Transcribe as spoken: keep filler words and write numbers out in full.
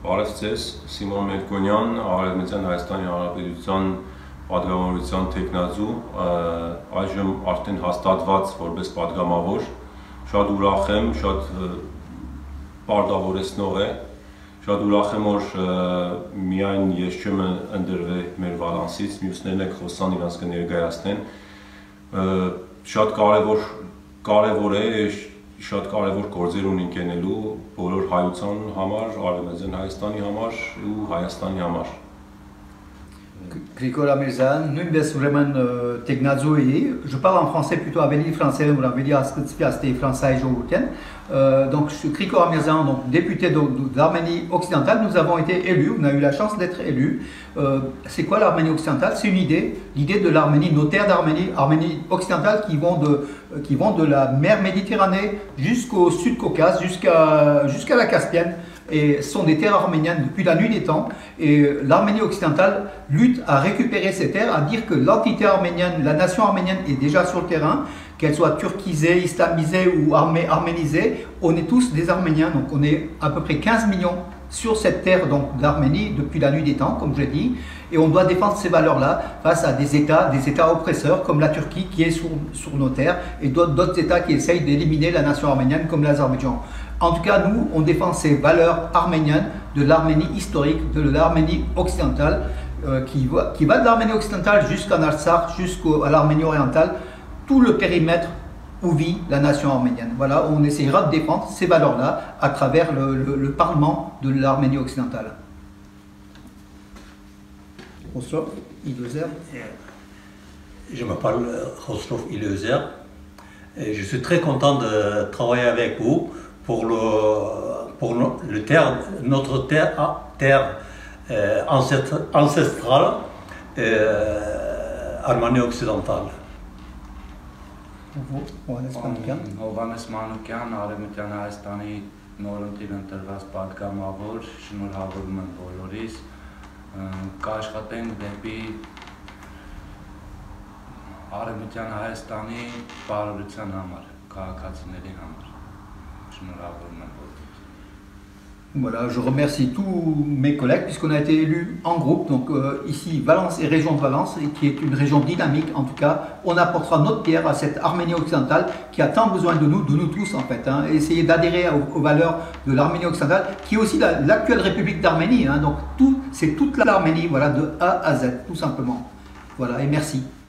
Բարև ձեզ, Սիմոն Մերկոնյան, Արևմտյան Հայաստանի Հանրապետության պատգամավորության թեկնածու, այժմ արդեն հաստատված որպես պատգամավոր, շատ ուրախ եմ, շատ պարտավորեցնող է, շատ ուրախ եմ, որ միայն ես չեմ ընդրվել մեր բալանսից, մյուսներն եք խոսան իրանց կներկայացնեն, շատ կարևոր կարևոր է, շատ կարևոր գործեր ունենք անելու բոլոր հայության համար, Արևմտյան Հայաստանի համար ու Հայաստանի համար։ Grigor Amirzayan, նույնպես ուրեմն տեխնազուի, je parle en français plutôt ավելի ֆրանսերեն որ ավելի հասկացվի աստի ֆրանսայի ժողովրդին. Donc Grigor Amirzayan, donc député d'Arménie occidentale, nous avons été élus, on a eu la chance d'être élus. Euh, c'est quoi l'Arménie occidentale? C'est une idée, l'idée de l'Arménie, nos terres d'Arménie, Arménie occidentale qui vont de qui vont de la mer Méditerranée jusqu'au Sud-Caucase, jusqu'à jusqu'à la Caspienne. Et sont des terres arméniennes depuis la nuit des temps, et l'Arménie occidentale lutte à récupérer ces terres, à dire que l'entité arménienne, la nation arménienne est déjà sur le terrain, qu'elle soit turquisée, islamisée ou armé, arménisée, on est tous des Arméniens, donc on est à peu près quinze millions sur cette terre d'Arménie depuis la nuit des temps, comme je l'ai dit, et on doit défendre ces valeurs-là face à des États, des États oppresseurs comme la Turquie qui est sur, sur nos terres, et d'autres États qui essayent d'éliminer la nation arménienne comme l'Azerbaïdjan. En tout cas, nous, on défend ces valeurs arméniennes de l'Arménie historique, de l'Arménie occidentale, euh, qui, va, qui va de l'Arménie occidentale jusqu'en Artsakh, jusqu'à l'Arménie orientale, tout le périmètre où vit la nation arménienne. Voilà, on essaiera de défendre ces valeurs-là à travers le, le, le Parlement de l'Arménie occidentale. Khosrov Ilözer. Je m'appelle Khosrov Ilözer et je suis très content de travailler avec vous pour, le, pour le terre, notre terre, terre euh, ancestrale euh, Arménie occidentale. Հովհաննես Մանուկյան, Արևմտյան Հայաստանի նորընտիր ընտրված պատգամավոր, շնորհավորում եմ բոլորիս, կաշխատենք դեպի Արևմտյան Հայաստանի բարօրության համար, քաղաքացիների համար, շնորհավորում եմ բոլորիս. Voilà, je remercie tous mes collègues puisqu'on a été élus en groupe, donc euh, ici Valence et région de Valence, et qui est une région dynamique. En tout cas, on apportera notre pierre à cette Arménie occidentale qui a tant besoin de nous, de nous tous en fait, hein, et essayer d'adhérer aux, aux valeurs de l'Arménie occidentale, qui est aussi l'actuelle la, République d'Arménie. Hein, donc tout, c'est toute l'Arménie, voilà, de A à Z, tout simplement. Voilà, et merci.